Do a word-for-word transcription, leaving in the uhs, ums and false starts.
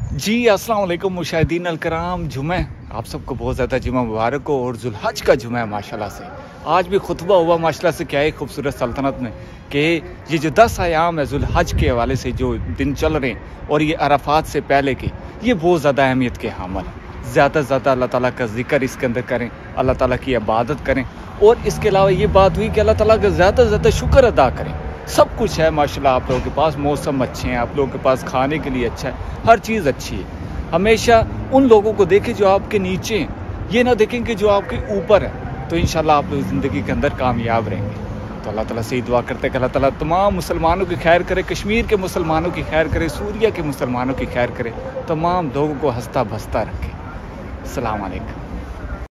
जी अस्सलाम वालेकुम मुशाहिदीन अलकराम। जुमे आप सबको बहुत ज़्यादा जुमा मुबारक हो और जुल्हज का जुमा है माशाल्लाह से। आज भी खुतबा हुआ माशाल्लाह से, क्या ही खूबसूरत सल्तनत में कि ये जो दस आयाम है जुल्हज के हवाले से जो दिन चल रहे हैं और ये अराफात से पहले के, ये बहुत ज़्यादा अहमियत के हामिल हैं। ज़्यादा से ज़्यादा अल्लाह ताला का जिक्र इसके अंदर करें, अल्लाह ताला की इबादत करें और इसके अलावा ये बात हुई कि अल्लाह ताला का ज़्यादा से ज़्यादा शुक्र अदा करें। सब कुछ है माशाल्लाह, आप लोगों के पास मौसम अच्छे हैं, आप लोगों के पास खाने के लिए अच्छा है, हर चीज़ अच्छी है। हमेशा उन लोगों को देखें जो आपके नीचे हैं, ये ना देखें कि जो आपके ऊपर है, तो इंशाल्लाह आप लोग ज़िंदगी के अंदर कामयाब रहेंगे। तो अल्लाह ताला से ही दुआ करते हैं कि अल्लाह ताला तमाम मुसलमानों की खैर करे, कश्मीर के मुसलमानों की खैर करे, सूरिया के मुसलमानों की खैर करे, तमाम लोगों को हंसता भसता रखे। अस्सलाम वालेकुम।